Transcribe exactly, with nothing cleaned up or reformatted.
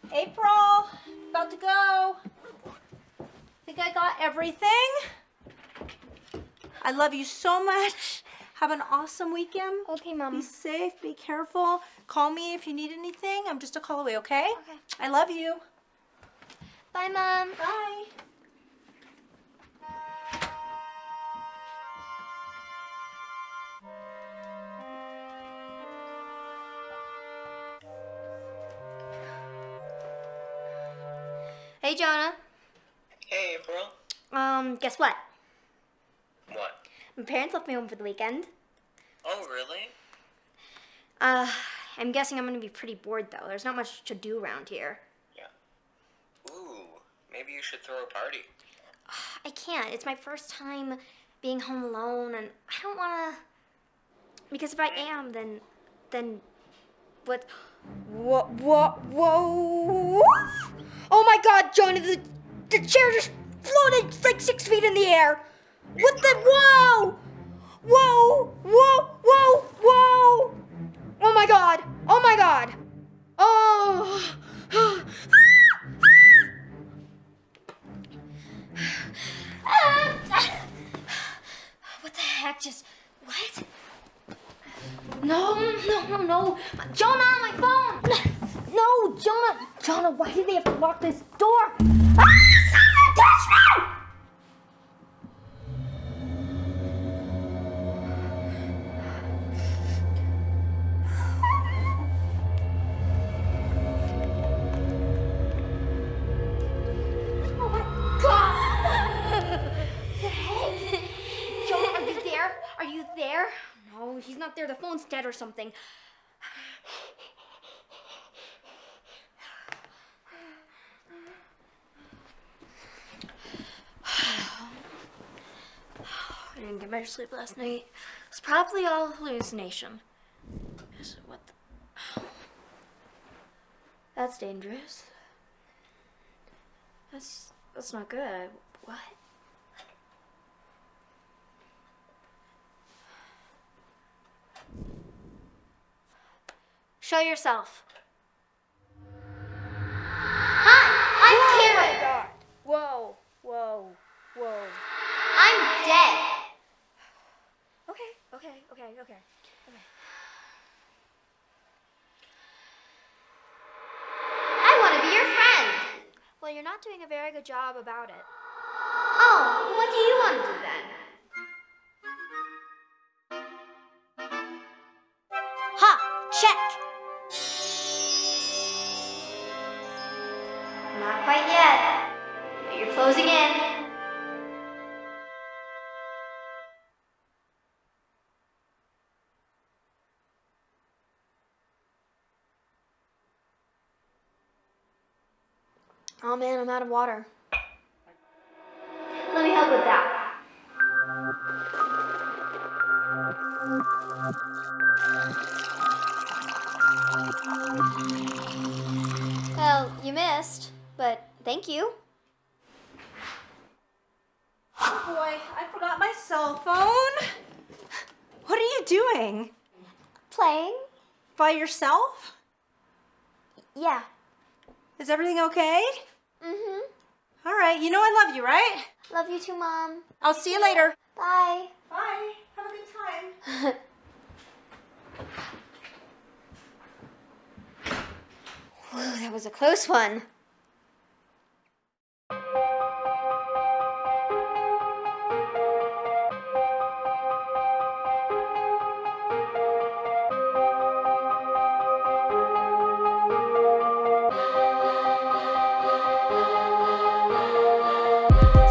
April, about to go. Think I got everything? I love you so much. Have an awesome weekend. Okay, Mom. Be safe, be careful. Call me if you need anything. I'm just a call away, okay? Okay. I love you. Bye, Mom. Bye. Hey, Jonah. Hey, April. Um, guess what? What? My parents left me home for the weekend. Oh, really? Uh, I'm guessing I'm gonna be pretty bored, though. There's not much to do around here. Yeah. Ooh, maybe you should throw a party. I can't. It's my first time being home alone, and I don't wanna... Because if I am, then... Then... What... Whoa, whoa, whoa! Oh my God, Jonah, the, the chair just floated like six feet in the air. What the, whoa! Whoa, whoa, whoa, whoa! Oh my God, oh my God. Oh. What the heck just, what? No, no, no, no. Jonah, my phone! No, Jonah! Jonah, why did they have to lock this door? Ah, someone touch me! Oh my God! Hey! Jonah, are you there? Are you there? No, he's not there. The phone's dead or something. I didn't get much sleep last night. It's probably all hallucination. So what the... That's dangerous. That's that's not good. I, what? Show yourself. Hi, I'm Karen. Oh my God. Whoa, whoa, whoa. I'm dead. Okay, okay, okay, okay, okay. I want to be your friend. Well, you're not doing a very good job about it. Oh, what do you want to do then? Ha! Check! Not quite yet, but you're closing in. Oh man, I'm out of water. Let me help with that. Well, you missed, but thank you. Boy, I forgot my cell phone. What are you doing? Playing? By yourself? Yeah. Is everything okay? Mm-hmm. All right, you know I love you, right? Love you too, Mom. I'll see you later. Bye. Bye. Have a good time. Whew, that was a close one. Bye.